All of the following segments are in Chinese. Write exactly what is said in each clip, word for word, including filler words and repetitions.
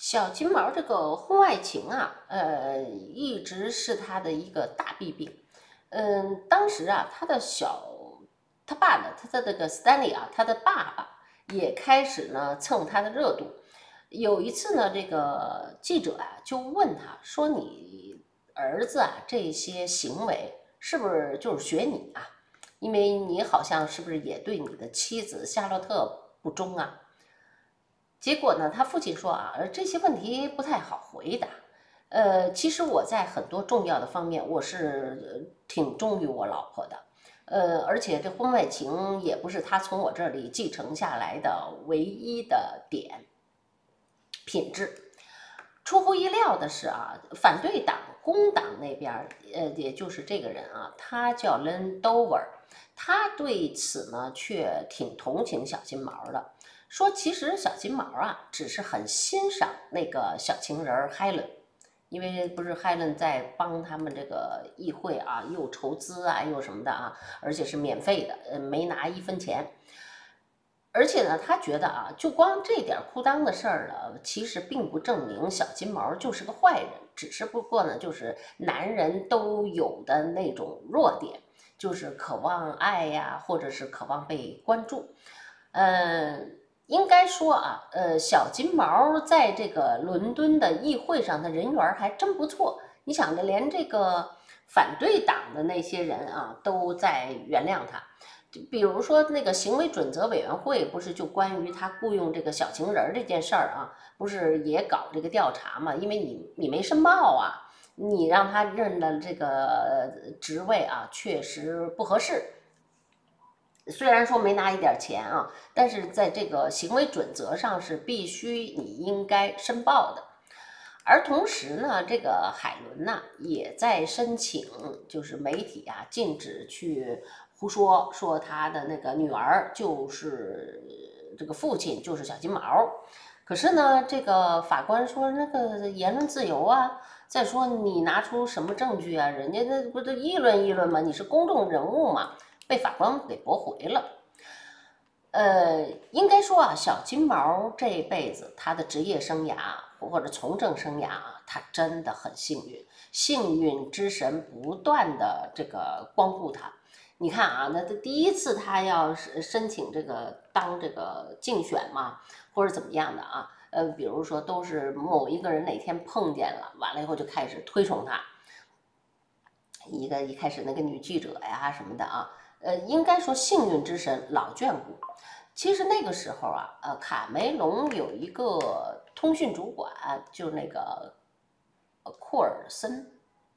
小金毛这个婚外情啊，呃，一直是他的一个大弊病。嗯，当时啊，他的小他爸呢，他的这个 Stanley 啊，他的爸爸也开始呢蹭他的热度。有一次呢，这个记者啊就问他说：“你儿子啊这些行为是不是就是学你啊？因为你好像是不是也对你的妻子夏洛特不忠啊？”结果呢，他父亲说啊，呃这些问题不太好回答。呃，其实我在很多重要的方面，我是呃挺忠于我老婆的。呃，而且这婚外情也不是他从我这里继承下来的唯一的点品质。出乎意料的是啊，反对党工党那边，呃，也就是这个人啊，他叫 Len Dover，他对此呢却挺同情小金毛的，说其实小金毛啊只是很欣赏那个小情人 Helen。因为不是 Helen 在帮他们这个议会啊，又筹资啊，又什么的啊，而且是免费的，呃，没拿一分钱。而且呢，他觉得啊，就光这点裤裆的事儿了，其实并不证明小金毛就是个坏人，只是不过呢，就是男人都有的那种弱点，就是渴望爱呀，或者是渴望被关注。嗯，应该说啊，呃，小金毛在这个伦敦的议会上的人缘还真不错。你想着，连这个反对党的那些人啊，都在原谅他。比如说那个行为准则委员会，不是就关于他雇佣这个小情人这件事儿啊，不是也搞这个调查嘛？因为你你没申报啊，你让他任了这个职位啊，确实不合适。虽然说没拿一点钱啊，但是在这个行为准则上是必须你应该申报的。而同时呢，这个海伦呢也在申请，就是媒体啊禁止去胡说，说他的那个女儿就是这个父亲就是小金毛。可是呢，这个法官说那个言论自由啊，再说你拿出什么证据啊？人家那不都议论议论吗？你是公众人物嘛，被法官给驳回了。呃，应该说啊，小金毛这辈子他的职业生涯或者从政生涯啊，他真的很幸运，幸运之神不断的这个光顾他。你看啊，那他第一次他要是申请这个当这个竞选嘛，或者怎么样的啊，呃，比如说都是某一个人哪天碰见了，完了以后就开始推崇他。一个一开始那个女记者呀什么的啊，呃，应该说幸运之神老眷顾。其实那个时候啊，呃，卡梅隆有一个通讯主管，就是那个库尔森，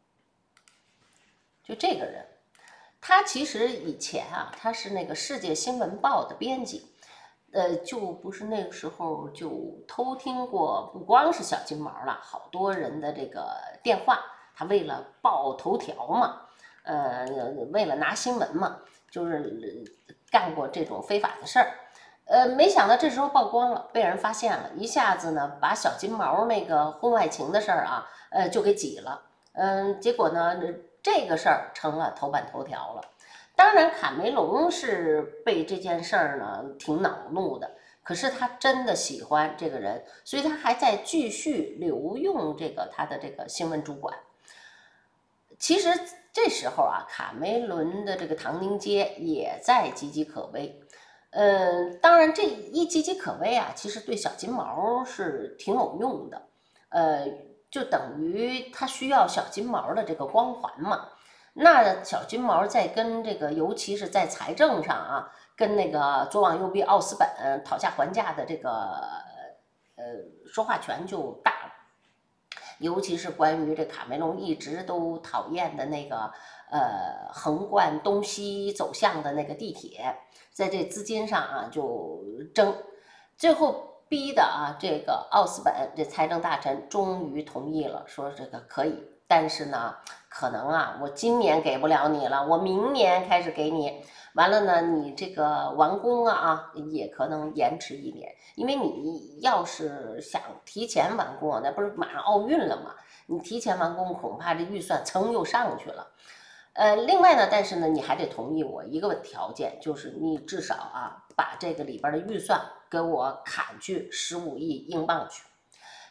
就这个人，他其实以前啊，他是那个《世界新闻报》的编辑，呃，就不是那个时候就偷听过，不光是小金毛了，好多人的这个电话，他为了报头条嘛，呃，为了拿新闻嘛，就是干过这种非法的事儿。呃，没想到这时候曝光了，被人发现了，一下子呢，把小金毛那个婚外情的事儿啊，呃，就给挤了。嗯，结果呢，这个事儿成了头版头条了。当然，卡梅隆是被这件事儿呢挺恼怒的，可是他真的喜欢这个人，所以他还在继续留用这个他的这个新闻主管。其实这时候啊，卡梅伦的这个唐宁街也在岌岌可危。嗯，当然这一岌岌可危啊，其实对小金毛是挺有用的，呃，就等于他需要小金毛的这个光环嘛。那小金毛在跟这个，尤其是在财政上啊，跟那个左膀右臂奥斯本讨价还价的这个呃说话权就大了。尤其是关于这卡梅隆一直都讨厌的那个呃横贯东西走向的那个地铁，在这资金上啊就争，最后逼的啊这个奥斯本这财政大臣终于同意了，说这个可以，但是呢可能啊我今年给不了你了，我明年开始给你。完了呢，你这个完工啊啊，也可能延迟一年，因为你要是想提前完工，那不是马上奥运了吗？你提前完工，恐怕这预算蹭又上去了。呃，另外呢，但是呢，你还得同意我一个条件，就是你至少啊，把这个里边的预算给我砍去十五亿英镑去。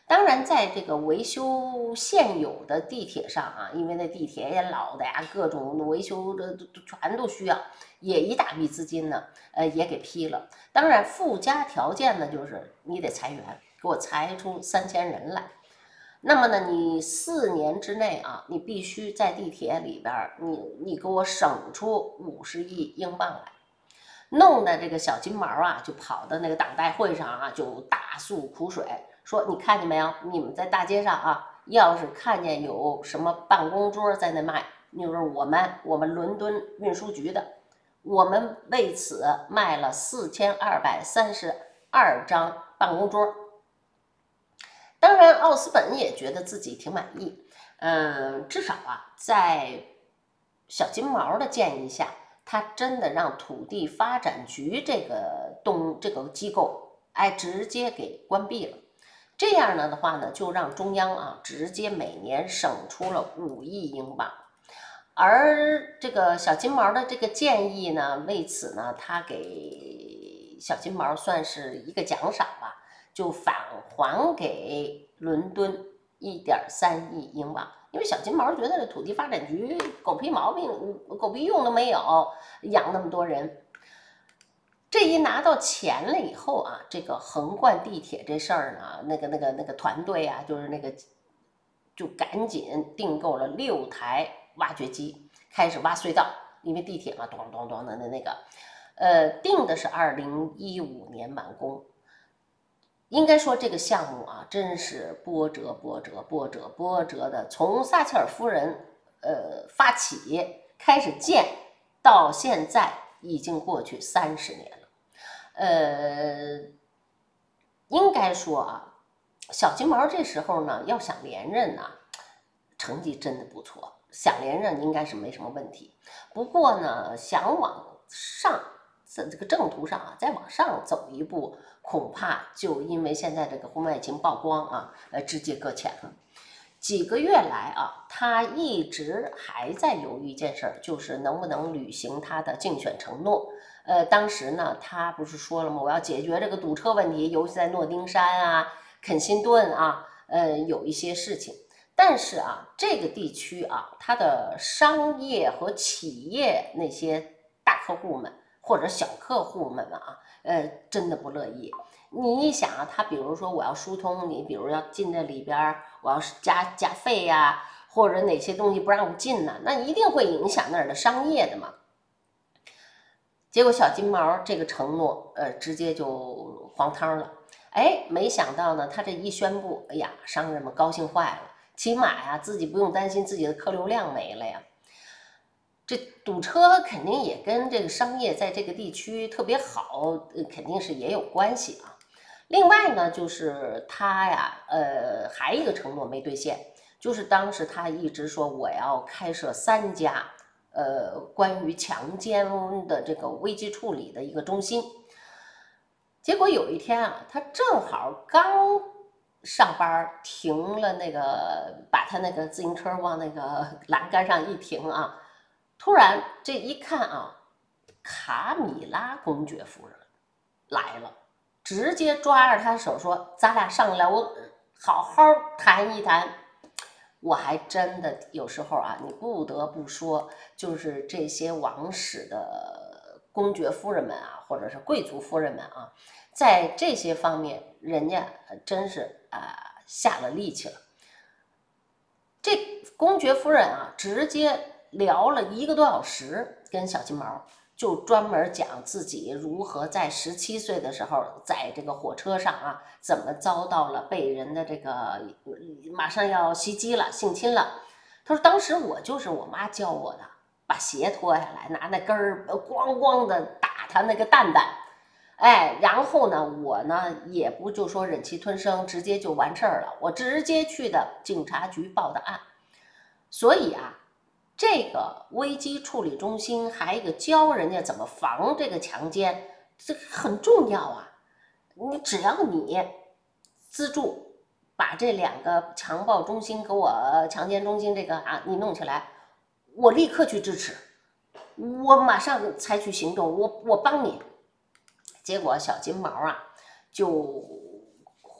当然，在这个维修现有的地铁上啊，因为那地铁也老的呀，各种维修的全都需要，也一大笔资金呢，呃，也给批了。当然，附加条件呢，就是你得裁员，给我裁出三千人来。那么呢，你四年之内啊，你必须在地铁里边，你你给我省出五十亿英镑来。弄得这个小金毛啊，就跑到那个党代会上啊，就大诉苦水。说你看见没有？你们在大街上啊，要是看见有什么办公桌在那卖，就是我们我们伦敦运输局的，我们为此卖了四千二百三十二张办公桌。当然，奥斯本也觉得自己挺满意，嗯，至少啊，在小金毛的建议下，他真的让土地发展局这个动这个机构，哎，直接给关闭了。这样呢的话呢，就让中央啊直接每年省出了五亿英镑，而这个小金毛的这个建议呢，为此呢，他给小金毛算是一个奖赏吧，就返还给伦敦一点三亿英镑。因为小金毛觉得这土地发展局狗屁毛病、狗屁用都没有，养那么多人。这一拿到钱了以后啊，这个横贯地铁这事儿呢，那个那个那个团队啊，就是那个就赶紧订购了六台挖掘机，开始挖隧道。因为地铁嘛，咚咚咚的那个，呃，定的是二零一五年完工。应该说这个项目啊，真是波折波折波折波折的，从撒切尔夫人呃发起开始建，到现在已经过去三十年了。呃，应该说啊，小金毛这时候呢，要想连任呢、啊，成绩真的不错，想连任应该是没什么问题。不过呢，想往上，在这个正途上啊，再往上走一步，恐怕就因为现在这个婚外情曝光啊，呃，直接搁浅了。几个月来啊，他一直还在犹豫一件事儿，就是能不能履行他的竞选承诺。呃，当时呢，他不是说了吗？我要解决这个堵车问题，尤其在诺丁山啊、肯辛顿啊，呃，有一些事情。但是啊，这个地区啊，它的商业和企业那些大客户们或者小客户们啊，呃，真的不乐意。你一想啊，他比如说我要疏通，你比如要进这里边，我要是加加费呀、啊，或者哪些东西不让我进呢，那一定会影响那儿的商业的嘛。结果小金毛这个承诺，呃，直接就黄汤了。哎，没想到呢，他这一宣布，哎呀，商人们高兴坏了，起码呀，自己不用担心自己的客流量没了呀。这堵车肯定也跟这个商业在这个地区特别好，呃，肯定是也有关系啊。另外呢，就是他呀，呃，还一个承诺没兑现，就是当时他一直说我要开设三家。呃，关于强奸的这个危机处理的一个中心，结果有一天啊，他正好刚上班，停了那个，把他那个自行车往那个栏杆上一停啊，突然这一看啊，卡米拉公爵夫人来了，直接抓着他手说：“咱俩上楼好好谈一谈。”我还真的有时候啊，你不得不说，就是这些王室的公爵夫人们啊，或者是贵族夫人们啊，在这些方面，人家真是啊、呃、下了力气了。这公爵夫人啊，直接聊了一个多小时，跟小金毛就专门讲自己如何在十七岁的时候，在这个火车上啊，怎么遭到了被人的这个马上要袭击了、性侵了。他说当时我就是我妈教我的，把鞋脱下来，拿那根儿咣咣的打他那个蛋蛋，哎，然后呢，我呢也不就说忍气吞声，直接就完事儿了，我直接去的警察局报的案。所以啊。这个危机处理中心还有一个教人家怎么防这个强奸，这个很重要啊！你只要你资助把这两个强暴中心给我强奸中心这个啊，你弄起来，我立刻去支持，我马上采取行动，我我帮你。结果小金毛啊，就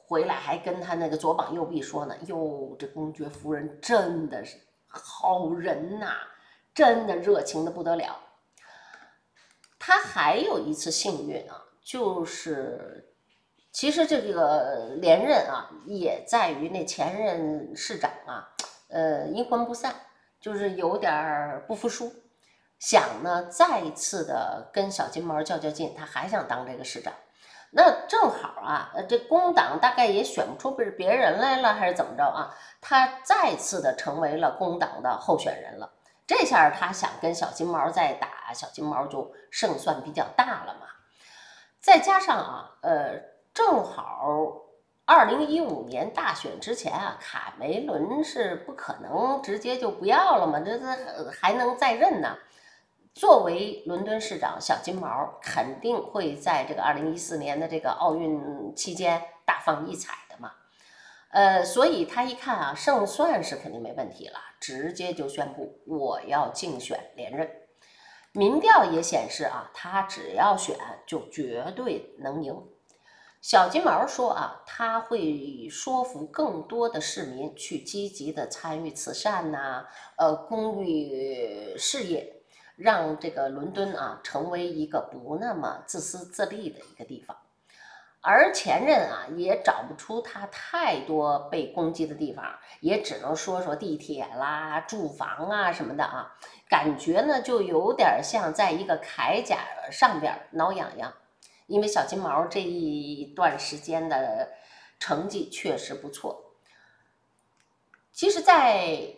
回来还跟他那个左膀右臂说呢，哟，这公爵夫人真的是好人呐、啊，真的热情的不得了。他还有一次幸运啊，就是其实这个连任啊，也在于那前任市长啊，呃，阴魂不散，就是有点不服输，想呢再一次的跟小金毛较较劲，他还想当这个市长。那正好啊，呃，这工党大概也选不出别别人来了，还是怎么着啊？他再次的成为了工党的候选人了。这下他想跟小金毛再打，小金毛就胜算比较大了嘛。再加上啊，呃，正好二零一五年大选之前啊，卡梅伦是不可能直接就不要了嘛，这这还能再任呢。作为伦敦市长，小金毛肯定会在这个二零一四年的这个奥运期间大放异彩的嘛。呃，所以他一看啊，胜算是肯定没问题了，直接就宣布我要竞选连任。民调也显示啊，他只要选就绝对能赢。小金毛说啊，他会说服更多的市民去积极的参与慈善呐、啊，呃，公益事业。让这个伦敦啊成为一个不那么自私自利的一个地方，而前任啊也找不出他太多被攻击的地方，也只能说说地铁啦、住房啊什么的啊，感觉呢就有点像在一个铠甲上边挠痒痒。因为小金毛这一段时间的成绩确实不错。其实，在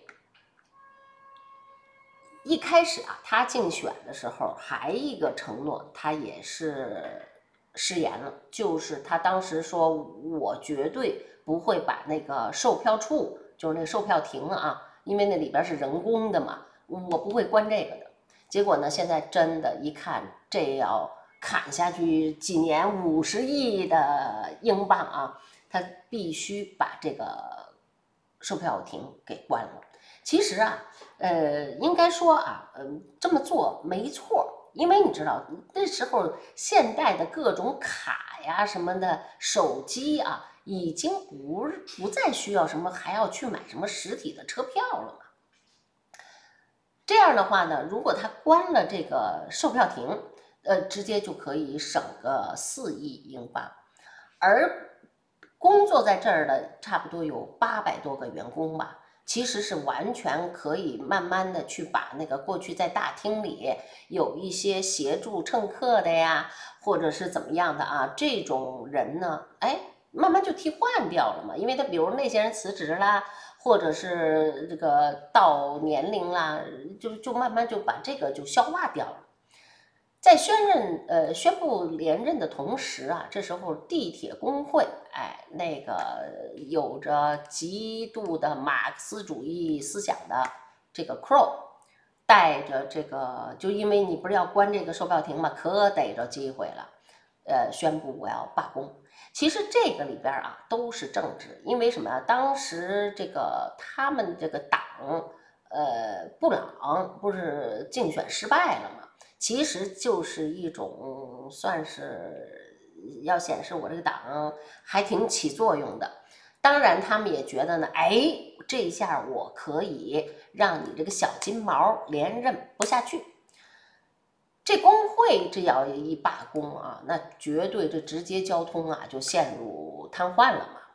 一开始啊，他竞选的时候还一个承诺，他也是食言了，就是他当时说，我绝对不会把那个售票处，就是那个售票亭啊，因为那里边是人工的嘛，我不会关这个的。结果呢，现在真的，一看这要砍下去几年五十亿的英镑啊，他必须把这个售票亭给关了。其实啊，呃，应该说啊，嗯、呃，这么做没错，因为你知道那时候现代的各种卡呀什么的，手机啊，已经不不再需要什么还要去买什么实体的车票了嘛。这样的话呢，如果他关了这个售票亭，呃，直接就可以省个四亿英镑，而工作在这儿的差不多有八百多个员工吧。其实是完全可以慢慢的去把那个过去在大厅里有一些协助乘客的呀，或者是怎么样的啊，这种人呢，哎，慢慢就替换掉了嘛。因为他比如那些人辞职啦，或者是这个到年龄啦，就就慢慢就把这个就消化掉了。在宣任呃宣布连任的同时啊，这时候地铁工会，哎，那个有着极度的马克思主义思想的这个 Crow， 带着这个，就因为你不是要关这个售票亭嘛，可逮着机会了，呃，宣布我要罢工。其实这个里边啊都是政治，因为什么啊？当时这个他们这个党，呃，布朗不是竞选失败了吗？其实就是一种算是要显示我这个党还挺起作用的。当然他们也觉得呢，哎，这下我可以让你这个小金毛连任不下去。这工会这要一罢工啊，那绝对这直接交通啊就陷入瘫痪了嘛。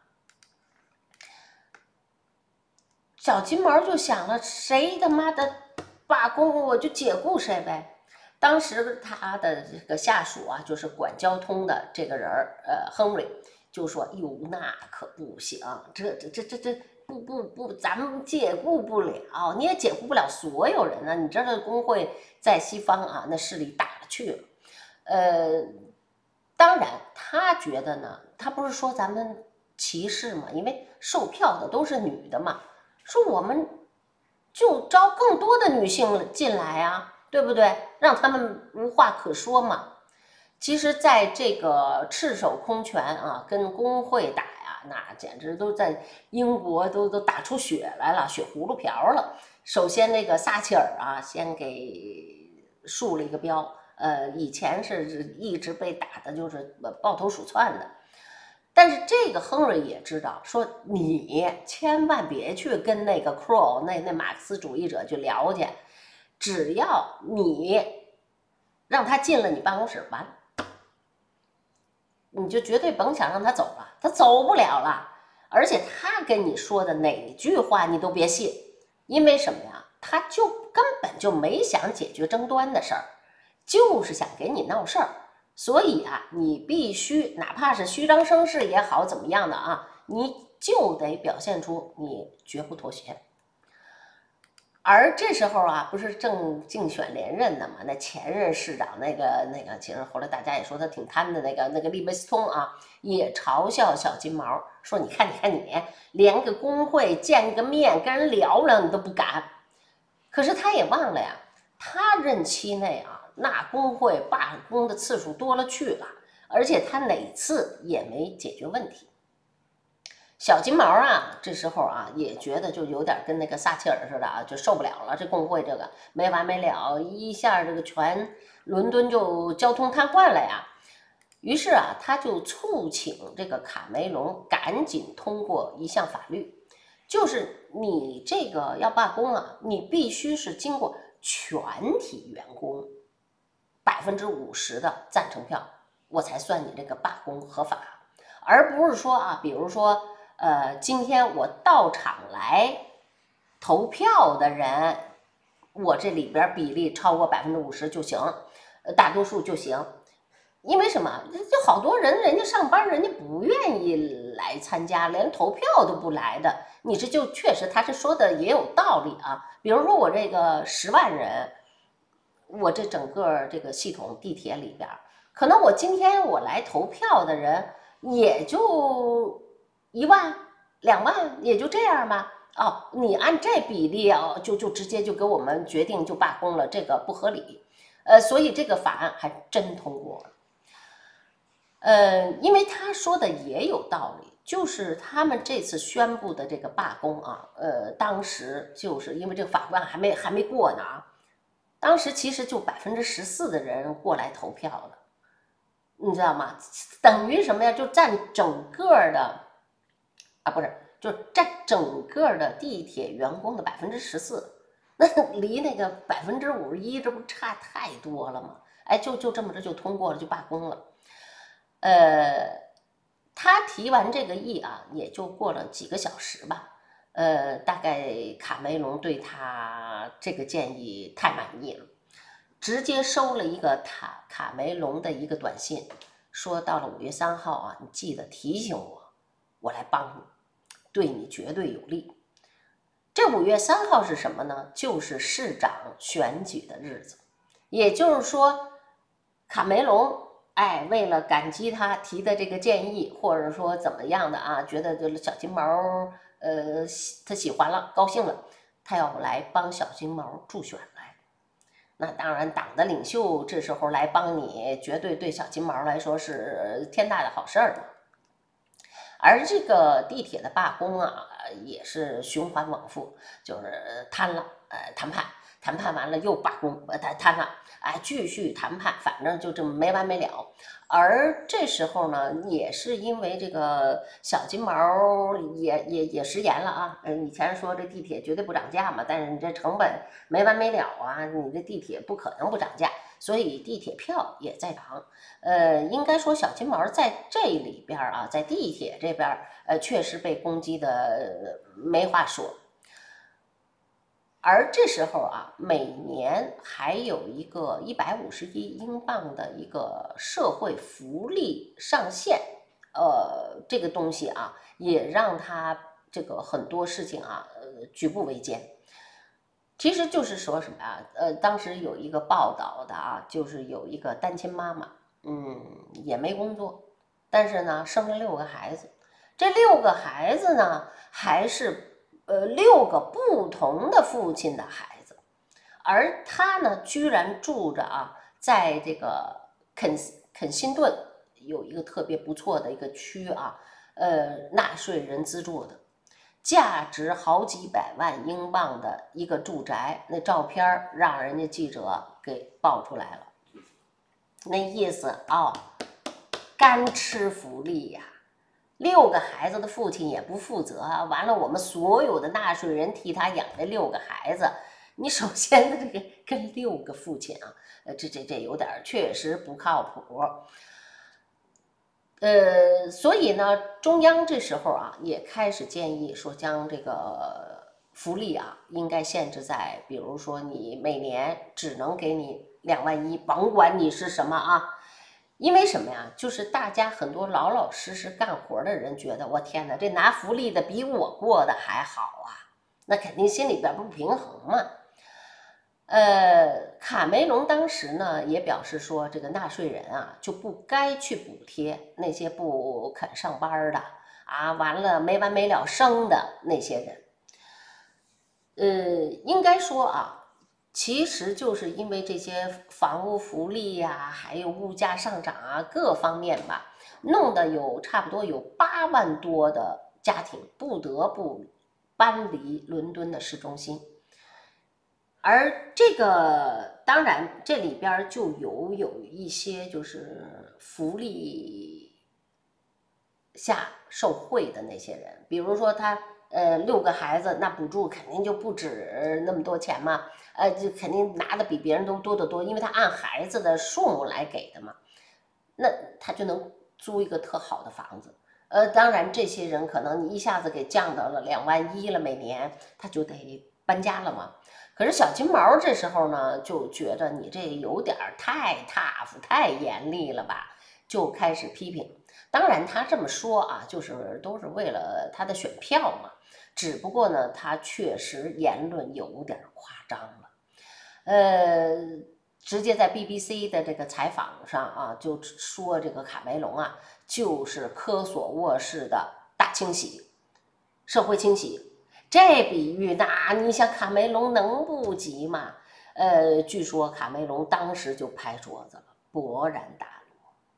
小金毛就想了，谁他妈的罢工我就解雇谁呗。当时他的这个下属啊，就是管交通的这个人儿，呃，亨利就说：“哟，那可不行，这这这这这不不不，咱们解雇不了，你也解雇不了所有人呢。你知道工会在西方啊，那势力大了去了。呃，当然他觉得呢，他不是说咱们歧视嘛，因为售票的都是女的嘛，说我们就招更多的女性进来啊。”对不对？让他们无话可说嘛。其实，在这个赤手空拳啊，跟工会打呀，那简直都在英国都都打出血来了，血葫芦瓢了。首先，那个撒切尔啊，先给竖了一个标，呃，以前是一直被打的就是抱头鼠窜的。 但是这个亨瑞也知道，说你千万别去跟那个 Crow 那那马克思主义者去聊去，只要你让他进了你办公室，完了，你就绝对甭想让他走了，他走不了了。而且他跟你说的哪句话你都别信，因为什么呀？他就根本就没想解决争端的事儿，就是想给你闹事儿。所以啊，你必须哪怕是虚张声势也好，怎么样的啊，你就得表现出你绝不妥协。而这时候啊，不是正竞选连任的嘛？那前任市长那个那个，其实后来大家也说他挺贪的那个那个利贝斯通啊，也嘲笑小金毛，说你看你看你，连个工会见个面跟人聊聊你都不敢。可是他也忘了呀，他任期内啊，那工会罢工的次数多了去了，而且他哪次也没解决问题。小金毛啊，这时候啊也觉得就有点跟那个撒切尔似的啊，就受不了了。这工会这个没完没了，一下这个全伦敦就交通瘫痪了呀。于是啊，他就促请这个卡梅隆赶紧通过一项法律，就是你这个要罢工啊，你必须是经过全体员工百分之五十的赞成票，我才算你这个罢工合法，而不是说啊，比如说。呃，今天我到场来投票的人，我这里边比例超过百分之五十就行，呃，大多数就行。因为什么？就好多人，人家上班，人家不愿意来参加，连投票都不来的。你这就确实，他是说的也有道理啊。比如说我这个十万人，我这整个这个系统地铁里边，可能我今天我来投票的人也就。一万两万也就这样吧。哦，你按这比例啊，就就直接就给我们决定就罢工了，这个不合理。呃，所以这个法案还真通过了。呃，因为他说的也有道理，就是他们这次宣布的这个罢工啊，呃，当时就是因为这个法案还没还没过呢啊，当时其实就百分之十四的人过来投票了，你知道吗？等于什么呀？就占整个的。啊，不是，就是占整个的地铁员工的百分之十四，那离那个百分之五十一，这不差太多了吗？哎，就就这么着就通过了，就罢工了。呃，他提完这个议啊，也就过了几个小时吧。呃，大概卡梅隆对他这个建议太满意了，直接收了一个卡卡梅隆的一个短信，说到了五月三号啊，你记得提醒我，我来帮你。对你绝对有利。这五月三号是什么呢？就是市长选举的日子，也就是说，卡梅隆哎，为了感激他提的这个建议，或者说怎么样的啊，觉得这小金毛呃他喜欢了，高兴了，他要来帮小金毛助选来。那当然，党的领袖这时候来帮你，绝对对小金毛来说是天大的好事儿嘛。而这个地铁的罢工啊，也是循环往复，就是谈了，呃，谈判，谈判完了又罢工，呃，谈谈了，哎，继续谈判，反正就这么没完没了。而这时候呢，也是因为这个小金毛也也也食言了啊，嗯，以前说这地铁绝对不涨价嘛，但是你这成本没完没了啊，你这地铁不可能不涨价。所以地铁票也在涨，呃，应该说小金毛在这里边啊，在地铁这边，呃，确实被攻击的没话说。而这时候啊，每年还有一个一百五十亿英镑的一个社会福利上限，呃，这个东西啊，也让他这个很多事情啊，呃，举步维艰。其实就是说什么啊？呃，当时有一个报道的啊，就是有一个单亲妈妈，嗯，也没工作，但是呢，生了六个孩子，这六个孩子呢，还是呃六个不同的父亲的孩子，而他呢，居然住着啊，在这个肯肯辛顿有一个特别不错的一个区啊，呃，纳税人资助的。价值好几百万英镑的一个住宅，那照片让人家记者给爆出来了。那意思哦，干吃福利呀、啊！ 六个孩子的父亲也不负责啊！完了，我们所有的纳税人替他养这六个孩子，你首先这个跟六个父亲啊，呃，这这这有点确实不靠谱。呃，所以呢，中央这时候啊也开始建议说，将这个福利啊应该限制在，比如说你每年只能给你两万一，甭管你是什么啊。因为什么呀？就是大家很多老老实实干活的人觉得，我天哪，这拿福利的比我过得还好啊，那肯定心里边不平衡嘛。呃，卡梅隆当时呢也表示说，这个纳税人啊就不该去补贴那些不肯上班的啊，完了没完没了生的那些人。呃，应该说啊，其实就是因为这些房屋福利呀、啊，还有物价上涨啊，各方面吧，弄得有差不多有八万多的家庭不得不搬离伦敦的市中心。而这个当然，这里边就有有一些就是福利下受贿的那些人，比如说他呃六个孩子，那补助肯定就不止那么多钱嘛，呃，就肯定拿的比别人都多得多，因为他按孩子的数目来给的嘛，那他就能租一个特好的房子。呃，当然这些人可能你一下子给降到了两万一了每年，他就得搬家了嘛。可是小金毛这时候呢，就觉得你这有点太 tough 太严厉了吧，就开始批评。当然他这么说啊，就是都是为了他的选票嘛。只不过呢，他确实言论有点夸张了。呃，直接在 B B C 的这个采访上啊，就说这个卡梅隆啊，就是科索沃式的大清洗，社会清洗。这比喻，那你想卡梅隆能不急吗？呃，据说卡梅隆当时就拍桌子了，勃然大怒。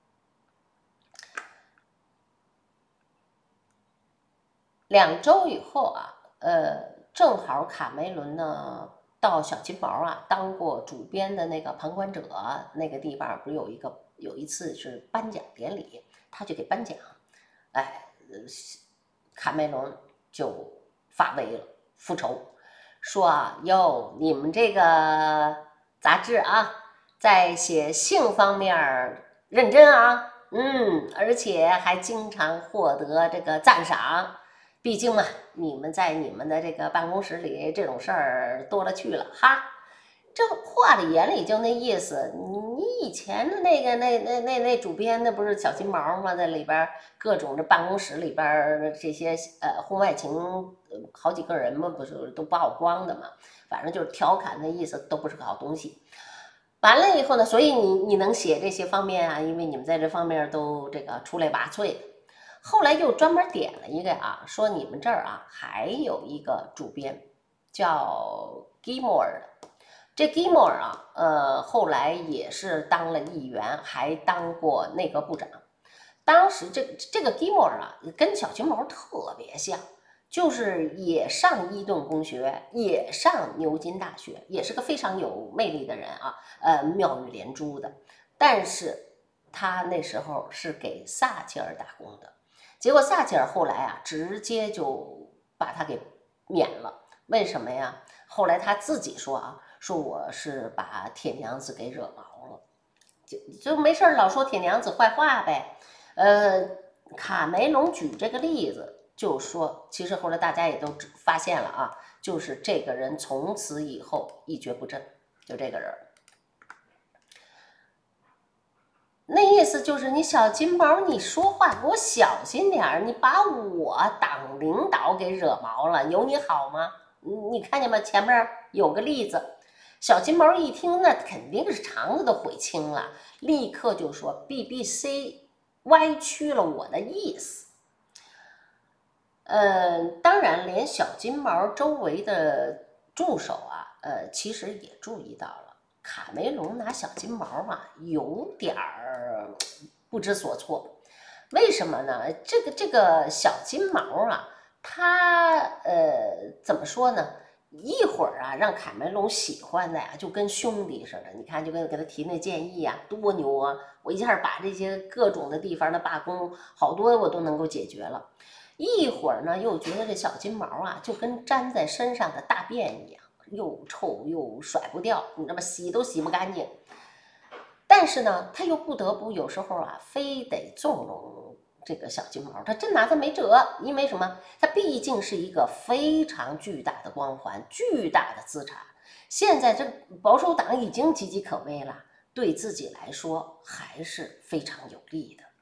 两周以后啊，呃，正好卡梅伦呢到小金毛啊当过主编的那个旁观者那个地方，不是有一个有一次是颁奖典礼，他就给颁奖，哎，卡梅隆就发威了。复仇，说啊，哟，你们这个杂志啊，在写性方面认真啊，嗯，而且还经常获得这个赞赏。毕竟嘛，你们在你们的这个办公室里这种事儿多了去了哈。这话里眼里就那意思，你以前的那个那那那那主编那不是小金毛吗？在里边各种这办公室里边这些呃婚外情，好几个人嘛，不是都曝光的嘛？反正就是调侃的意思，都不是个好东西。完了以后呢，所以你你能写这些方面啊，因为你们在这方面都这个出类拔萃的。后来又专门点了一个啊，说你们这儿啊还有一个主编叫 Gilmore 的。这 Gilmore 啊，呃，后来也是当了议员，还当过内阁部长。当时这这个 Gilmore 啊，跟小金毛特别像，就是也上伊顿公学，也上牛津大学，也是个非常有魅力的人啊，呃，妙语连珠的。但是他那时候是给撒切尔打工的，结果撒切尔后来啊，直接就把他给免了。为什么呀？后来他自己说啊。说我是把铁娘子给惹毛了，就就没事老说铁娘子坏话呗。呃，卡梅隆举这个例子，就说其实后来大家也都发现了啊，就是这个人从此以后一蹶不振，就这个人。那意思就是你小金毛，你说话给我小心点，你把我党领导给惹毛了，有你好吗？你看见吗？前面有个例子。小金毛一听，那肯定是肠子都悔青了，立刻就说 B B C 歪曲了我的意思。呃，当然，连小金毛周围的助手啊，呃，其实也注意到了，卡梅隆拿小金毛啊，有点儿不知所措。为什么呢？这个这个小金毛啊，他呃怎么说呢？ 一会儿啊，让卡梅隆喜欢的呀，就跟兄弟似的。你看，就跟给他提那建议呀，多牛啊！我一下把这些各种的地方的罢工，好多我都能够解决了。一会儿呢，又觉得这小金毛啊，就跟粘在身上的大便一样，又臭又甩不掉，你知道吗？洗都洗不干净。但是呢，他又不得不有时候啊，非得纵容这个小金毛，他真拿他没辙。因为什么？他毕竟是一个非常巨大的光环，巨大的资产。现在这保守党已经岌岌可危了，对自己来说还是非常有利的。